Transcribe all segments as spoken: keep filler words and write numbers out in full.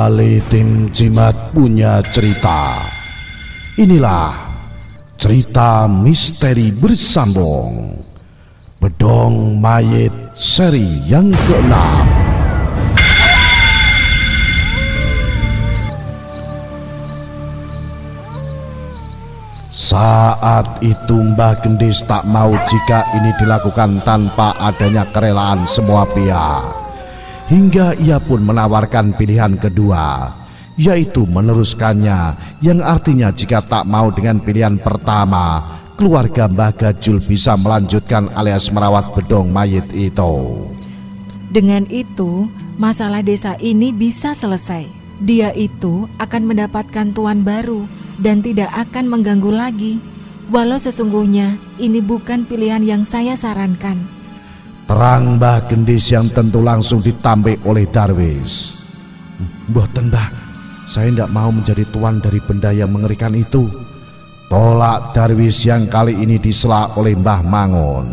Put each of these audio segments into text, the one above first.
Kembali tim Jimat punya cerita. Inilah cerita misteri bersambung Bedong Mayit seri yang keenam. Saat itu Mbah Gendis tak mau jika ini dilakukan tanpa adanya kerelaan semua pihak. Hingga ia pun menawarkan pilihan kedua, yaitu meneruskannya, yang artinya jika tak mau dengan pilihan pertama, keluarga Mbah Gajul bisa melanjutkan alias merawat bedong mayit itu. Dengan itu, masalah desa ini bisa selesai. Dia itu akan mendapatkan tuan baru dan tidak akan mengganggu lagi. Walau sesungguhnya ini bukan pilihan yang saya sarankan. Terang Mbah Gendis yang tentu langsung ditambah oleh Darwis. Mboten Mbah, saya tidak mau menjadi tuan dari benda yang mengerikan itu, tolak Darwis yang kali ini disela oleh Mbah Mangun.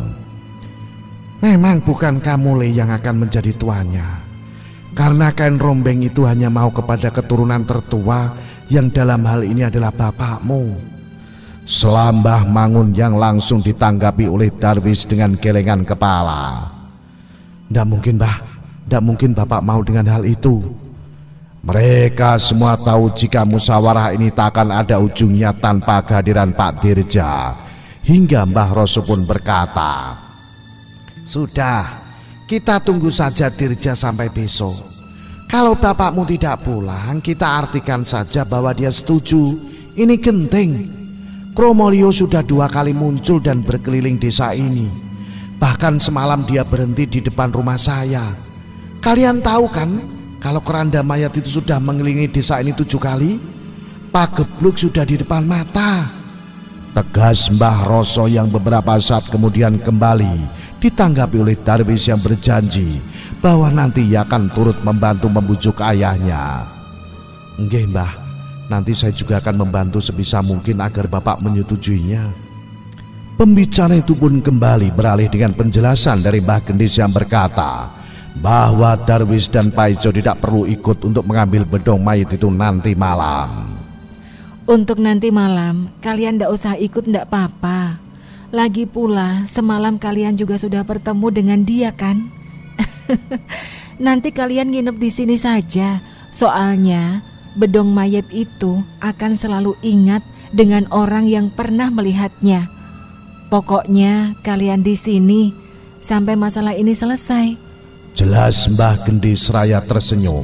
Memang bukan kamu Le yang akan menjadi tuannya, karena kain rombeng itu hanya mau kepada keturunan tertua yang dalam hal ini adalah bapakmu. Selambah Mangun yang langsung ditanggapi oleh Darwis dengan gelengan kepala. Tidak mungkin Mbah, tidak mungkin Bapak mau dengan hal itu. Mereka semua tahu jika musyawarah ini tak akan ada ujungnya tanpa kehadiran Pak Dirja. Hingga Mbah Roso pun berkata, sudah, kita tunggu saja Dirja sampai besok. Kalau bapakmu tidak pulang, kita artikan saja bahwa dia setuju. Ini genting. Kromolio sudah dua kali muncul dan berkeliling desa ini. Bahkan semalam dia berhenti di depan rumah saya. Kalian tahu kan, kalau keranda mayat itu sudah mengelilingi desa ini tujuh kali, Pak Gebluk sudah di depan mata. Tegas Mbah Roso yang beberapa saat kemudian kembali ditanggapi oleh Darwis yang berjanji bahwa nanti ia akan turut membantu membujuk ayahnya. Nggih Mbah, nanti saya juga akan membantu sebisa mungkin agar Bapak menyetujuinya. Pembicara itu pun kembali beralih dengan penjelasan dari Mbah Gendis yang berkata bahwa Darwis dan Paijo tidak perlu ikut untuk mengambil bedong mayit itu nanti malam. Untuk nanti malam kalian tidak usah ikut, tidak apa-apa. Lagi pula semalam kalian juga sudah bertemu dengan dia kan? Nanti kalian nginep di sini saja. Soalnya bedong mayit itu akan selalu ingat dengan orang yang pernah melihatnya. Pokoknya kalian di sini sampai masalah ini selesai. Jelas Mbah Gendis seraya tersenyum.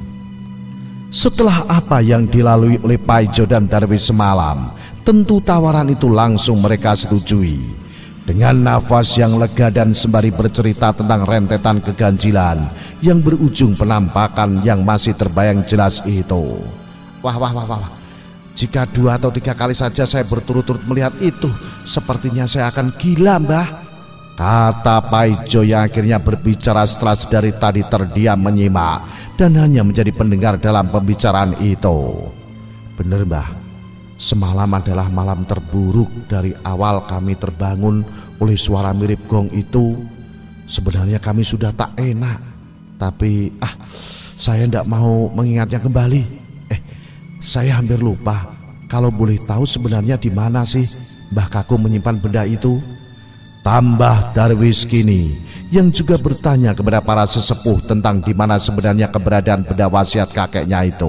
Setelah apa yang dilalui oleh Paijo dan Darwis semalam, tentu tawaran itu langsung mereka setujui. Dengan nafas yang lega dan sembari bercerita tentang rentetan keganjilan yang berujung penampakan yang masih terbayang jelas itu. Wah, wah, wah, wah. Jika dua atau tiga kali saja saya berturut-turut melihat itu, sepertinya saya akan gila Mbah, kata Paijo yang akhirnya berbicara setelah sedari tadi terdiam menyimak dan hanya menjadi pendengar dalam pembicaraan itu. Benar Mbah, semalam adalah malam terburuk dari awal kami terbangun oleh suara mirip gong itu. Sebenarnya kami sudah tak enak, tapi ah saya tidak mau mengingatnya kembali. Eh, saya hampir lupa. Kalau boleh tahu sebenarnya di mana sih Mbah Kakung menyimpan benda itu? Tambah Darwis kini yang juga bertanya kepada para sesepuh tentang di mana sebenarnya keberadaan benda wasiat kakeknya itu.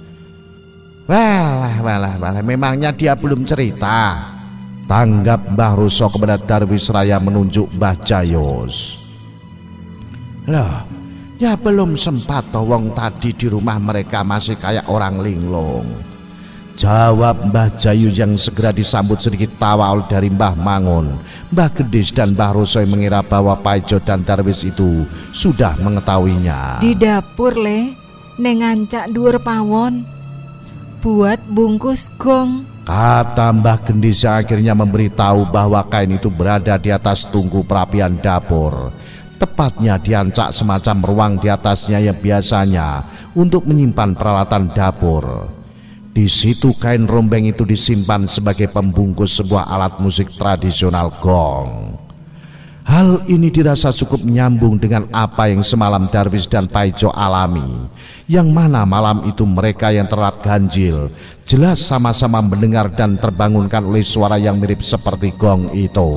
Walah, walah, walah, memangnya dia belum cerita, tanggap Mbah Roso kepada Darwis raya menunjuk Mbah Jayus. Loh, ya belum sempat toh, wong tadi di rumah mereka masih kayak orang linglung, jawab Mbah Jayus yang segera disambut sedikit tawa dari Mbah Mangun. Mbah Gendis dan Mbah Roso yang mengira bahwa Paijo dan Darwis itu sudah mengetahuinya. Di dapur Le, nengancak dhuwur pawon buat bungkus gong, kata Mbah Gendis yang akhirnya memberitahu bahwa kain itu berada di atas tungku perapian dapur. Tepatnya diancak semacam ruang di atasnya yang biasanya untuk menyimpan peralatan dapur. Di situ kain rombeng itu disimpan sebagai pembungkus sebuah alat musik tradisional gong. Hal ini dirasa cukup menyambung dengan apa yang semalam Darwis dan Paijo alami, yang mana malam itu mereka yang terlap ganjil jelas sama-sama mendengar dan terbangunkan oleh suara yang mirip seperti gong itu.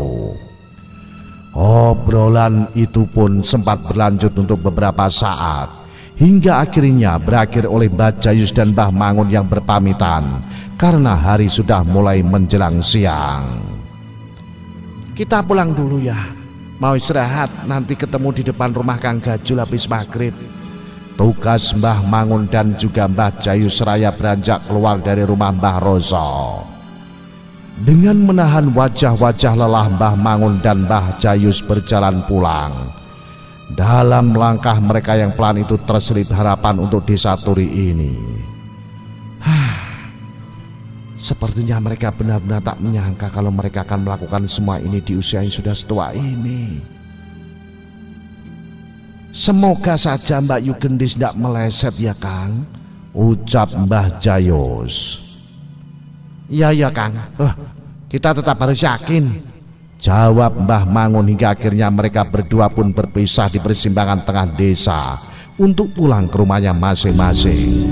Obrolan itu pun sempat berlanjut untuk beberapa saat, hingga akhirnya berakhir oleh Mbah Jayus dan Mbah Mangun yang berpamitan karena hari sudah mulai menjelang siang. Kita pulang dulu ya, mau istirahat, nanti ketemu di depan rumah Kang Gajul habis maghrib. Tugas Mbah Mangun dan juga Mbah Jayus seraya beranjak keluar dari rumah Mbah Roso. Dengan menahan wajah-wajah lelah, Mbah Mangun dan Mbah Jayus berjalan pulang. Dalam langkah mereka yang pelan itu terselip harapan untuk desa Turi ini. Sepertinya mereka benar-benar tak menyangka kalau mereka akan melakukan semua ini di usia yang sudah setua ini. Semoga saja Mbak Yu Gendis tidak meleset ya Kang, ucap Mbah Jayus. Iya ya Kang, oh, kita tetap harus yakin, jawab Mbah Mangun, hingga akhirnya mereka berdua pun berpisah di persimpangan tengah desa untuk pulang ke rumahnya masing-masing.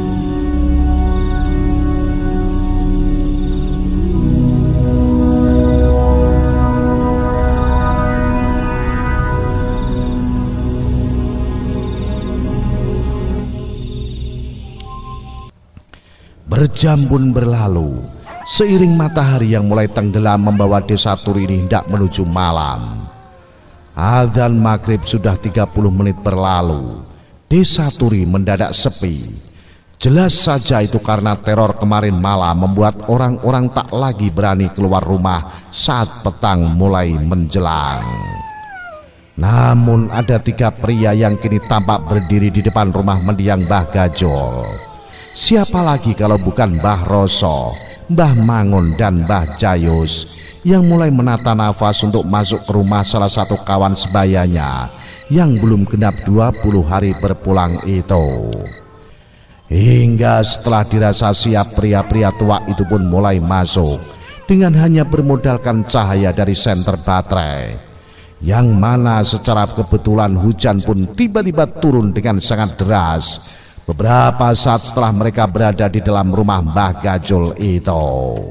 Berjam pun berlalu, seiring matahari yang mulai tenggelam membawa desa Turi ini hendak menuju malam. Adzan maghrib sudah tiga puluh menit berlalu, desa Turi mendadak sepi. Jelas saja itu karena teror kemarin malam membuat orang-orang tak lagi berani keluar rumah saat petang mulai menjelang. Namun ada tiga pria yang kini tampak berdiri di depan rumah mendiang Mbah Gajol. Siapa lagi kalau bukan Mbah Roso, Mbah Mangun dan Mbah Jayus yang mulai menata nafas untuk masuk ke rumah salah satu kawan sebayanya yang belum genap dua puluh hari berpulang itu. Hingga setelah dirasa siap, pria-pria tua itu pun mulai masuk dengan hanya bermodalkan cahaya dari senter baterai, yang mana secara kebetulan hujan pun tiba-tiba turun dengan sangat deras beberapa saat setelah mereka berada di dalam rumah Mbah Gajul itu.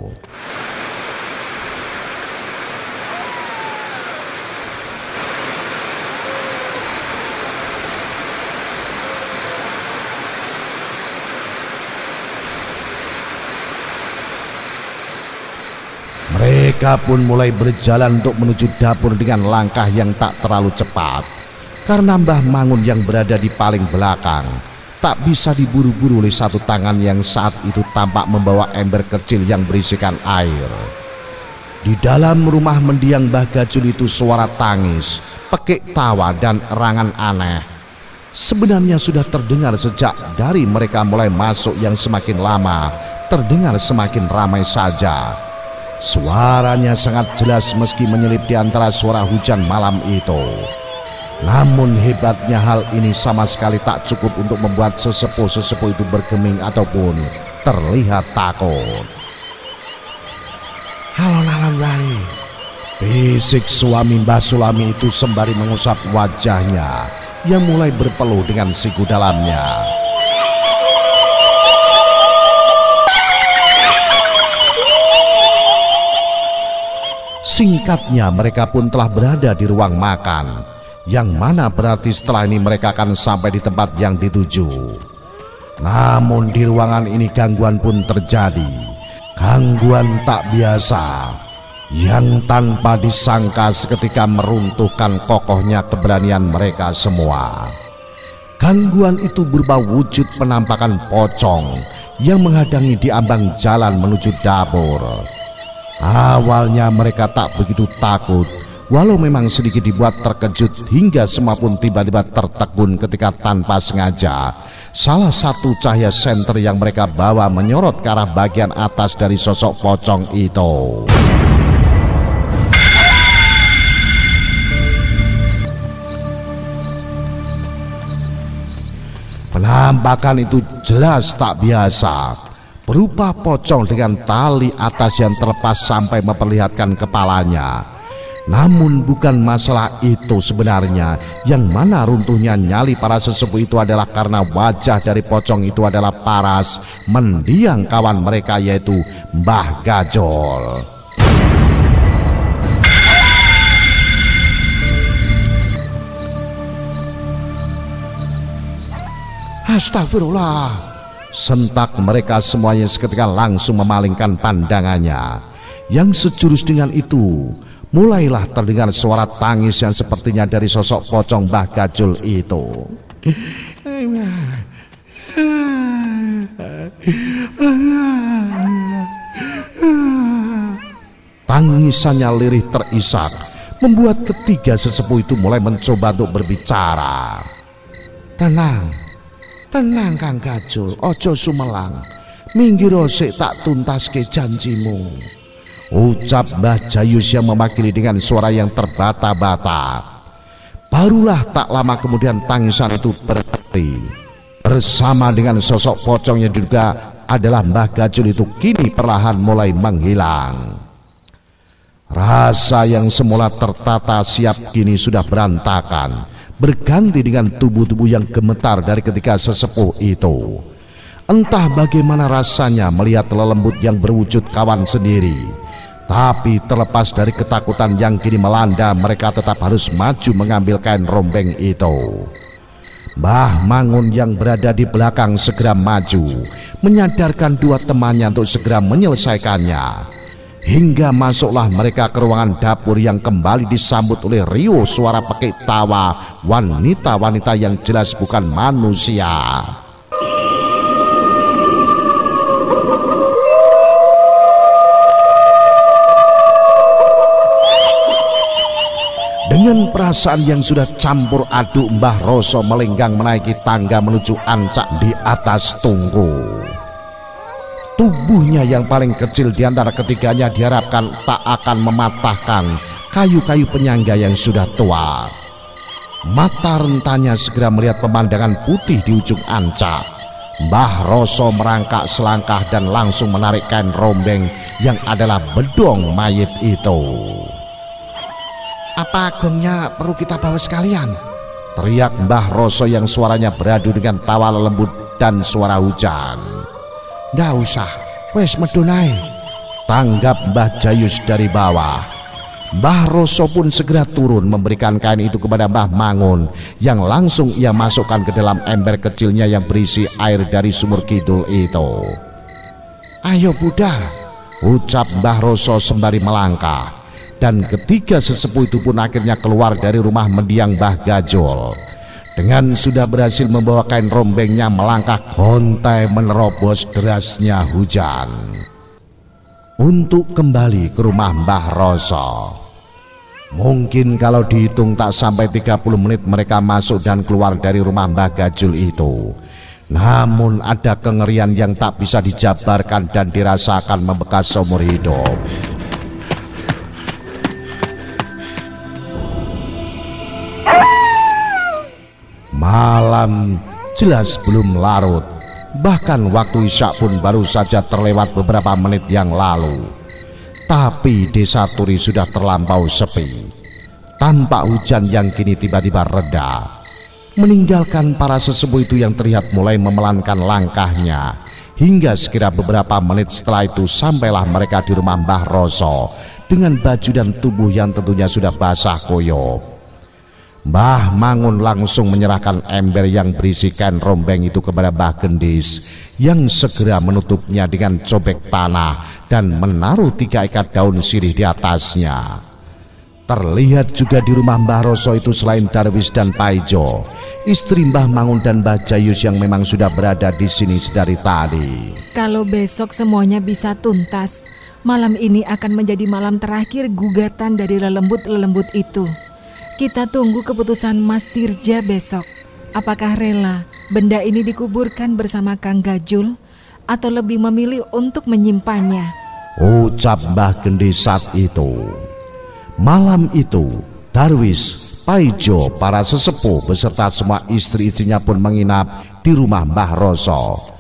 Mereka pun mulai berjalan untuk menuju dapur dengan langkah yang tak terlalu cepat, karena Mbah Mangun yang berada di paling belakang tak bisa diburu-buru oleh satu tangan yang saat itu tampak membawa ember kecil yang berisikan air. Di dalam rumah mendiang Mbah Gajul itu suara tangis, pekik tawa dan erangan aneh sebenarnya sudah terdengar sejak dari mereka mulai masuk, yang semakin lama terdengar semakin ramai saja. Suaranya sangat jelas meski menyelip di antara suara hujan malam itu. Namun hebatnya hal ini sama sekali tak cukup untuk membuat sesepuh-sesepuh itu bergeming ataupun terlihat takut. Alon-alon wae, bisik suami Mbah Sulami itu sembari mengusap wajahnya yang mulai berpeluh dengan siku dalamnya. Singkatnya mereka pun telah berada di ruang makan, yang mana berarti setelah ini mereka akan sampai di tempat yang dituju. Namun di ruangan ini gangguan pun terjadi, gangguan tak biasa yang tanpa disangka seketika meruntuhkan kokohnya keberanian mereka semua. Gangguan itu berupa wujud penampakan pocong yang menghadangi di ambang jalan menuju dapur. Awalnya mereka tak begitu takut, walau memang sedikit dibuat terkejut, hingga semua pun tiba-tiba tertegun ketika tanpa sengaja salah satu cahaya senter yang mereka bawa menyorot ke arah bagian atas dari sosok pocong itu. Penampakan itu jelas tak biasa, berupa pocong dengan tali atas yang terlepas sampai memperlihatkan kepalanya. Namun bukan masalah itu sebenarnya. Yang mana runtuhnya nyali para sesepuh itu adalah karena wajah dari pocong itu adalah paras mendiang kawan mereka, yaitu Mbah Gajol. Astagfirullah, sentak mereka semuanya seketika langsung memalingkan pandangannya. Yang sejurus dengan itu, mulailah terdengar suara tangis yang sepertinya dari sosok pocong Mbah Gajol itu. Tangisannya lirih terisak, membuat ketiga sesepuh itu mulai mencoba untuk berbicara. Tenang, tenang Kang Gajol, ojo sumelang. Minggir sik tak tuntaske janjimu, ucap Mbah Jayus yang mewakili dengan suara yang terbata-bata. Barulah tak lama kemudian tangisan itu berhenti. Bersama dengan sosok pocong yang juga adalah Mbah Gajol itu kini perlahan mulai menghilang. Rasa yang semula tertata siap kini sudah berantakan, berganti dengan tubuh-tubuh yang gemetar dari ketiga sesepuh itu. Entah bagaimana rasanya melihat lelembut yang berwujud kawan sendiri. Tapi terlepas dari ketakutan yang kini melanda, mereka tetap harus maju mengambil kain rombeng itu. Mbah Mangun yang berada di belakang segera maju, menyadarkan dua temannya untuk segera menyelesaikannya. Hingga masuklah mereka ke ruangan dapur yang kembali disambut oleh riuh suara pekik tawa wanita-wanita yang jelas bukan manusia. Dengan perasaan yang sudah campur aduk, Mbah Roso melenggang menaiki tangga menuju ancak di atas tungku. Tubuhnya yang paling kecil di antara ketiganya diharapkan tak akan mematahkan kayu-kayu penyangga yang sudah tua. Mata rentannya segera melihat pemandangan putih di ujung ancak. Mbah Roso merangkak selangkah dan langsung menarik kain rombeng yang adalah bedong mayit itu. Apa agungnya perlu kita bawa sekalian? Teriak Mbah Roso yang suaranya beradu dengan tawa lembut dan suara hujan. Nggak usah, wes medonai, tanggap Mbah Jayus dari bawah. Mbah Roso pun segera turun memberikan kain itu kepada Mbah Mangun, yang langsung ia masukkan ke dalam ember kecilnya yang berisi air dari sumur kidul itu. Ayo Buddha, ucap Mbah Roso sembari melangkah. Dan ketiga sesepuh itu pun akhirnya keluar dari rumah mendiang Mbah Gajol. Dengan sudah berhasil membawa kain rombengnya, melangkah kontai menerobos derasnya hujan untuk kembali ke rumah Mbah Roso. Mungkin kalau dihitung tak sampai tiga puluh menit mereka masuk dan keluar dari rumah Mbah Gajol itu. Namun ada kengerian yang tak bisa dijabarkan dan dirasakan membekas seumur hidup. Malam jelas belum larut, bahkan waktu isya pun baru saja terlewat beberapa menit yang lalu. Tapi desa Turi sudah terlampau sepi. Tampak hujan yang kini tiba-tiba reda, meninggalkan para sesepuh itu yang terlihat mulai memelankan langkahnya. Hingga sekira beberapa menit setelah itu sampailah mereka di rumah Mbah Roso dengan baju dan tubuh yang tentunya sudah basah koyok. Mbah Mangun langsung menyerahkan ember yang berisi kain rombeng itu kepada Mbah Gendis, yang segera menutupnya dengan cobek tanah dan menaruh tiga ikat daun sirih di atasnya. Terlihat juga di rumah Mbah Roso itu selain Darwis dan Paijo, istri Mbah Mangun dan Mbah Jayus yang memang sudah berada di sini sedari tadi. Kalau besok semuanya bisa tuntas, malam ini akan menjadi malam terakhir gugatan dari lelembut-lelembut itu. Kita tunggu keputusan Mas Tirja besok. Apakah rela benda ini dikuburkan bersama Kang Gajul atau lebih memilih untuk menyimpannya? Ucap Mbah Gendis saat itu. Malam itu Darwis, Paijo, para sesepuh beserta semua istri-istrinya pun menginap di rumah Mbah Roso.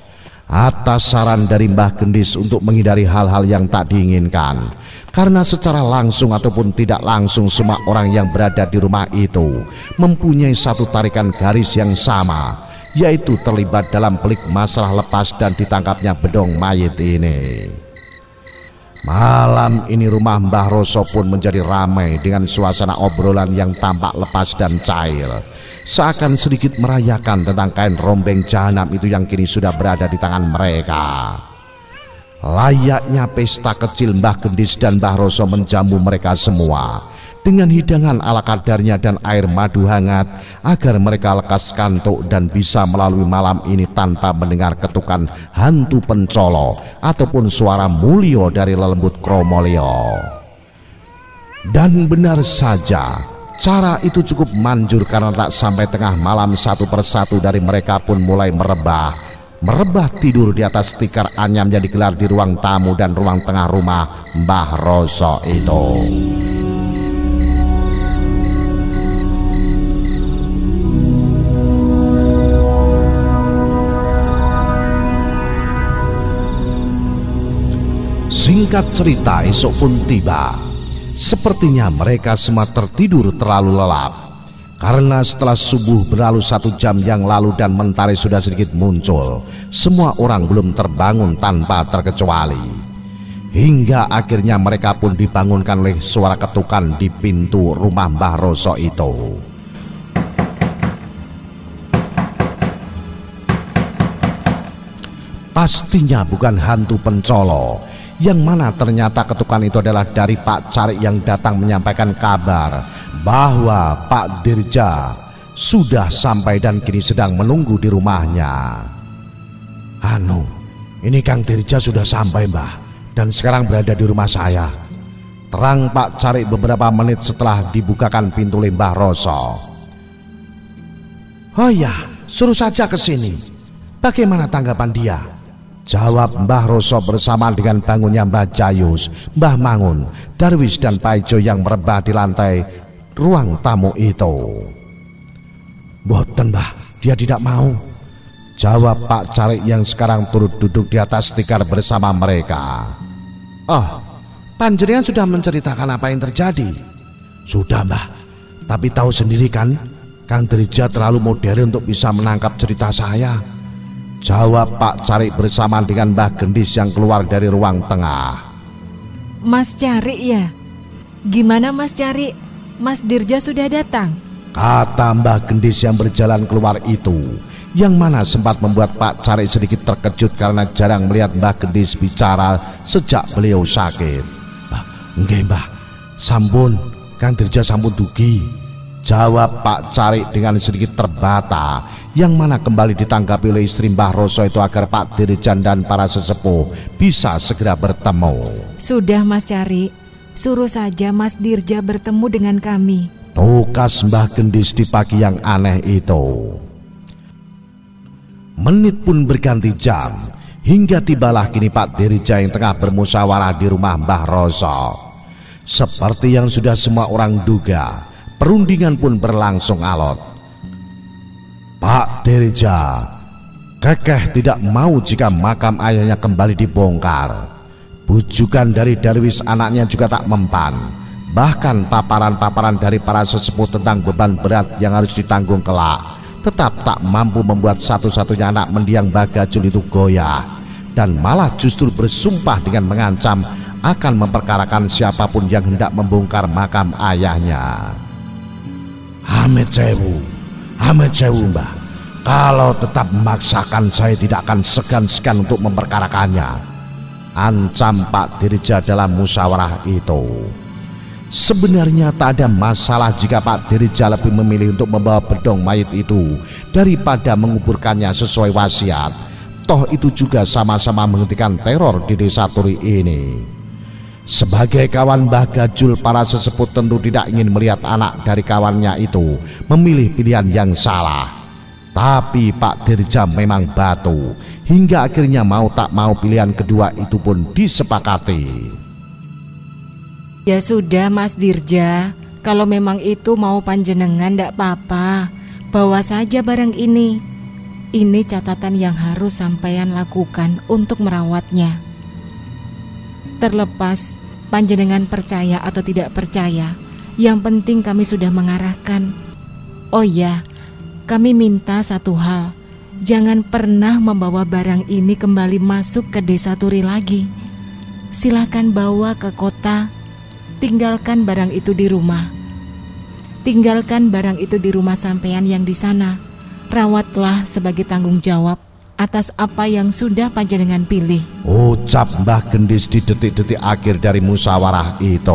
Atas saran dari Mbah Gendis untuk menghindari hal-hal yang tak diinginkan, karena secara langsung ataupun tidak langsung semua orang yang berada di rumah itu mempunyai satu tarikan garis yang sama, yaitu terlibat dalam pelik masalah lepas dan ditangkapnya bedong mayit ini. Malam ini rumah Mbah Roso pun menjadi ramai dengan suasana obrolan yang tampak lepas dan cair, seakan sedikit merayakan tentang kain rombeng jahanam itu yang kini sudah berada di tangan mereka. Layaknya pesta kecil, Mbah Gendis dan Mbah Roso menjamu mereka semua dengan hidangan ala kadarnya dan air madu hangat agar mereka lekas kantuk dan bisa melalui malam ini tanpa mendengar ketukan hantu pencolo ataupun suara mulio dari lelembut Kromolio. Dan benar saja, cara itu cukup manjur karena tak sampai tengah malam satu persatu dari mereka pun mulai merebah merebah tidur di atas tikar anyam yang digelar di ruang tamu dan ruang tengah rumah Mbah Roso itu. Singkat cerita, esok pun tiba. Sepertinya mereka semua tertidur terlalu lelap, karena setelah subuh berlalu satu jam yang lalu dan mentari sudah sedikit muncul, semua orang belum terbangun tanpa terkecuali. Hingga akhirnya mereka pun dibangunkan oleh suara ketukan di pintu rumah Mbah Roso itu. Pastinya bukan hantu pencolo, yang mana ternyata ketukan itu adalah dari Pak Carik yang datang menyampaikan kabar bahwa Pak Dirja sudah sampai dan kini sedang menunggu di rumahnya. Anu, ini Kang Dirja sudah sampai, Mbah, dan sekarang berada di rumah saya, terang Pak Carik beberapa menit setelah dibukakan pintu Mbah Roso. Oh ya, suruh saja ke sini. Bagaimana tanggapan dia? Jawab Mbah Roso bersama dengan bangunnya Mbah Jayus, Mbah Mangun, Darwis dan Paijo yang merebah di lantai ruang tamu itu. Boten, Mbah, dia tidak mau. Jawab Pak Carik yang sekarang turut duduk di atas tikar bersama mereka. Oh, panjenengan sudah menceritakan apa yang terjadi? Sudah, Mbah, tapi tahu sendiri kan, Kang Dirja terlalu modern untuk bisa menangkap cerita saya. Jawab Pak Carik bersama dengan Mbah Gendis yang keluar dari ruang tengah. Mas Carik ya? Gimana Mas Carik? Mas Dirja sudah datang? Kata Mbah Gendis yang berjalan keluar itu, yang mana sempat membuat Pak Carik sedikit terkejut karena jarang melihat Mbah Gendis bicara sejak beliau sakit. Bah, enggak, Mbah, sampun, Kang Dirja sampun dugi. Jawab Pak Carik dengan sedikit terbata, yang mana kembali ditanggapi oleh istri Mbah Roso itu agar Pak Dirjan dan para sesepuh bisa segera bertemu. Sudah Mas Carik, suruh saja Mas Dirja bertemu dengan kami. Tukas Mbah Gendis di pagi yang aneh itu. Menit pun berganti jam, hingga tibalah kini Pak Dirja yang tengah bermusyawarah di rumah Mbah Roso. Seperti yang sudah semua orang duga, perundingan pun berlangsung alot. Pak Dirja kekeh tidak mau jika makam ayahnya kembali dibongkar. Bujukan dari Darwis anaknya juga tak mempan. Bahkan paparan-paparan dari para sesepuh tentang beban berat yang harus ditanggung kelak tetap tak mampu membuat satu-satunya anak mendiang Bagajul itu goyah, dan malah justru bersumpah dengan mengancam akan memperkarakan siapapun yang hendak membongkar makam ayahnya. Amit sewu, amit sewu, Mbah, kalau tetap memaksakan saya tidak akan segan-segan untuk memperkarakannya, ancam Pak Dirja dalam musyawarah itu. Sebenarnya tak ada masalah jika Pak Dirja lebih memilih untuk membawa bedong mayit itu daripada menguburkannya sesuai wasiat. Toh itu juga sama-sama menghentikan teror di desa Turi ini. Sebagai kawan Mbah Gajul, para sesepuh tentu tidak ingin melihat anak dari kawannya itu memilih pilihan yang salah. Tapi Pak Dirja memang batu, hingga akhirnya mau tak mau pilihan kedua itu pun disepakati. Ya sudah Mas Dirja, kalau memang itu mau panjenengan ndak apa-apa, bawa saja barang ini. Ini catatan yang harus sampeyan lakukan untuk merawatnya. Terlepas panjenengan percaya atau tidak percaya, yang penting kami sudah mengarahkan. Oh ya, kami minta satu hal, jangan pernah membawa barang ini kembali masuk ke desa Turi lagi. Silakan bawa ke kota, tinggalkan barang itu di rumah. Tinggalkan barang itu di rumah sampean yang di sana. Rawatlah sebagai tanggung jawab atas apa yang sudah panjenengan pilih. Ucap Mbah Gendis di detik-detik akhir dari musyawarah itu.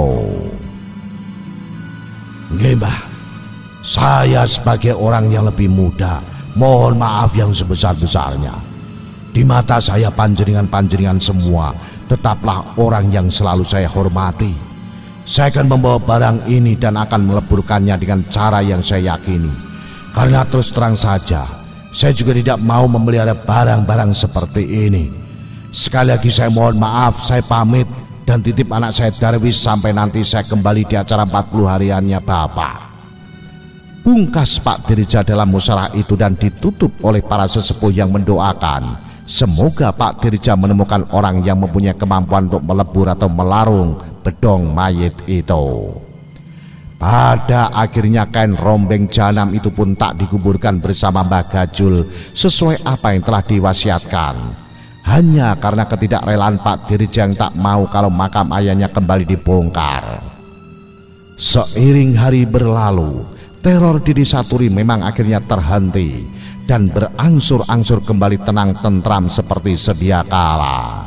Nggih Mbah, saya sebagai orang yang lebih muda, mohon maaf yang sebesar-besarnya. Di mata saya panjenengan-panjenengan semua tetaplah orang yang selalu saya hormati. Saya akan membawa barang ini dan akan meleburkannya dengan cara yang saya yakini. Karena terus terang saja, saya juga tidak mau memelihara barang-barang seperti ini. Sekali lagi saya mohon maaf, saya pamit dan titip anak saya Darwis sampai nanti saya kembali di acara empat puluh hariannya Bapak. Pungkas Pak Dirija dalam musyawarah itu dan ditutup oleh para sesepuh yang mendoakan. Semoga Pak Dirija menemukan orang yang mempunyai kemampuan untuk melebur atau melarung bedong mayit itu. Pada akhirnya kain rombeng jahanam itu pun tak dikuburkan bersama Mbah Gajul sesuai apa yang telah diwasiatkan. Hanya karena ketidakrelaan Pak Dirija yang tak mau kalau makam ayahnya kembali dibongkar. Seiring hari berlalu, teror di desa Turi memang akhirnya terhenti dan berangsur-angsur kembali tenang tentram seperti sedia kala.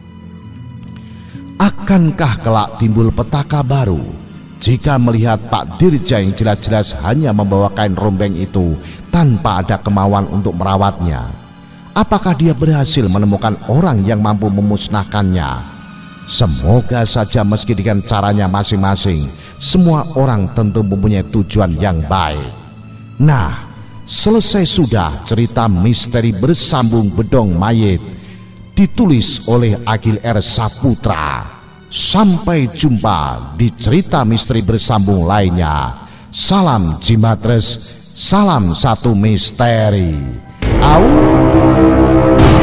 Akankah kelak timbul petaka baru jika melihat Pak Dirija yang jelas-jelas hanya membawa kain rombeng itu tanpa ada kemauan untuk merawatnya? Apakah dia berhasil menemukan orang yang mampu memusnahkannya? Semoga saja meski dengan caranya masing-masing, semua orang tentu mempunyai tujuan yang baik. Nah, selesai sudah cerita misteri bersambung bedong mayit ditulis oleh Agil R. Saputra. Sampai jumpa di cerita misteri bersambung lainnya. Salam Jimatres, salam satu misteri. Au.